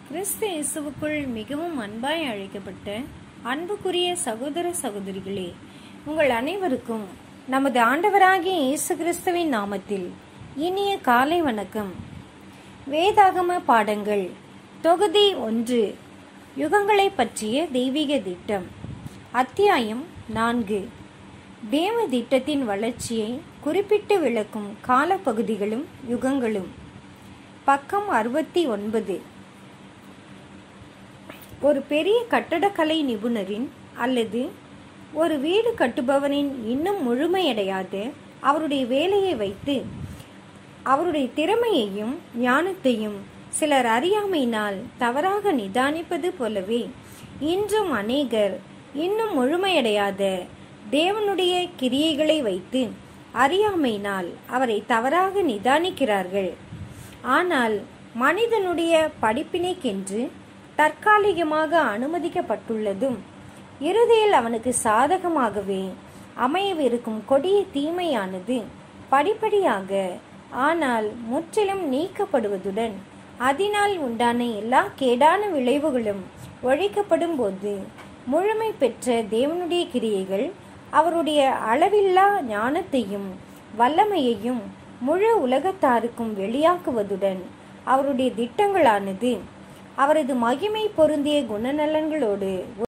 கிறிஸ்து இயேசுவுக்குள் மிகவும் அன்பாய் அழைக்கப்பட்ட அன்புக்குரிய சகோதர சகோதரிகளே, உங்கள் அனைவருக்கும் நமது ஆண்டவராகிய இயேசு கிறிஸ்துவின் நாமத்தில் இனிய காலை வணக்கம். வேதாகம பாடங்கள் தொகுதி 1, யுகங்களை பற்றிய தெய்வீக திட்டம். அத்தியாயம் 4, தேவ திட்டத்தின் வளர்ச்சியை குறிப்பிட்டு விளக்கும் காலப்பகுதிகளும் யுகங்களும். பக்கம் 69. ஒரு பெரிய கட்டடக்கலை நிபுணரின் அல்லது ஒரு வீடு கட்டுபவரின் இன்னும் முழுமையடையாத அவருடைய வேலையை வைத்து அவருடைய திறமையையும் ஞானத்தையும் சிலர் அறியாமையினால் தவறாக நிதானிப்பது போலவே இன்றும் அநேகர் இன்னும் முழுமையடையாத தேவனுடைய கிரியைகளை வைத்து அறியாமையினால் அவரை தவறாக நிதானிக்கிறார்கள். ஆனால் மனிதனுடைய படிப்பினைக்கென்று தற்காலிகமாக அனுமதிக்கப்பட்டுள்ளதும் இறுதியில் அவனுக்கு சாதகமாகவே அமையவிருக்கும் கொடிய தீமையானது படிப்படியாக ஆனால் முற்றிலும் நீக்கப்படுவதுடன் அதனால் உண்டான எல்லா கேடான விளைவுகளும் ஒழிக்கப்படும் போது முழுமை பெற்ற தேவனுடைய கிரியைகள் அவருடைய அளவில்லா ஞானத்தையும் வல்லமையையும் முழு உலகத்தாருக்கும் வெளியாக்குவதுடன் அவருடைய திட்டங்களானது அவரது மகிமை பொருந்திய குணநலன்களோடு